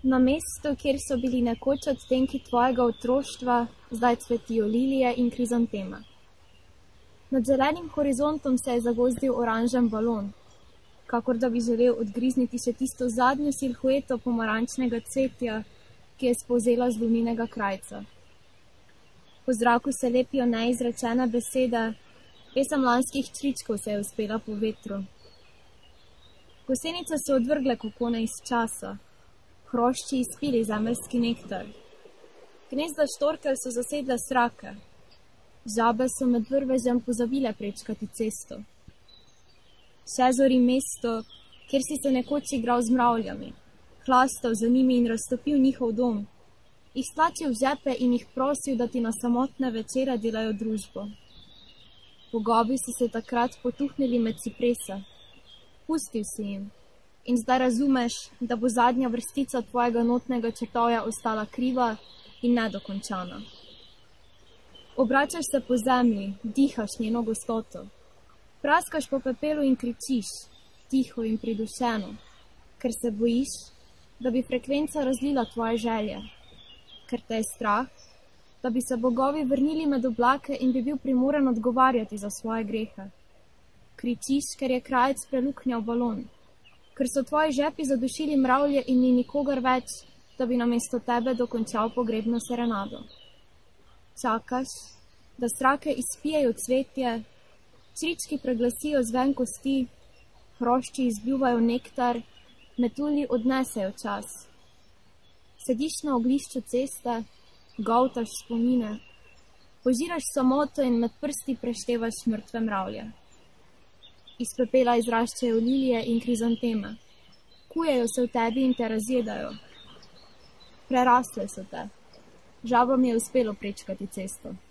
Na mestu, kjer so bili nekoč odtenki tvojega otroštva, zdaj cvetijo lilije in krizanteme. Nad zelenim horizontom se je zagozdil oranžen balon, kakor da bi želel odgrizniti še tisto zadnjo silhueto pomarančnega cvetja, ki je spolzela z luninega krajca. Po zraku se lepijo neizrečene besede, pesem lanskih čričkov se je uspela po vetru. Gosenice so odvrgle kokone iz časa, hrošči izpili zemeljski nektar. Gnezda štorkelj so zasedle srake, žabe so med vrvežem pozabile prečkati cesto. Še zori mesto, kjer si se nekoč igral z mravljami, hlastal za njimi in raztopil njihov dom, jih stlačil v žepe in jih prosil, da ti na samotne večere delajo družbo. Bogovi so se takrat potuhnili med ciprese, pustil si jim in zdaj razumeš, da bo zadnja vrstica tvojega notnega črtovja ostala kriva in nedokončana. Obračaš se po zemlji, dihaš njeno gostoto, praskaš po pepelu in kričiš, tiho in pridušeno, ker se bojiš, da bi frekvenca razlila tvoje želje, ker te je strah, da bi se bogovi vrnili med oblake in bi bil primoran odgovarjati za svoje grehe. Kričiš, ker je krajec preluknjal balon, ker so tvoji žepi zadušili mravlje in ni nikogar več, da bi namesto tebe dokončal pogrebno serenado. Čakaš, da srake izpijejo cvetje, črički preglasijo zven kosti, hrošči izbljuvajo nektar, metulji odnesejo čas. Sediš na oglišču ceste, goltaš spomine, požiraš samoto in med prsti preštevaš mrtve mravlje. Iz pepela izraščajo lilije in krizanteme, kujejo se v tebi in te razjedajo. Prerasle so te, žabam je uspelo prečkati cesto.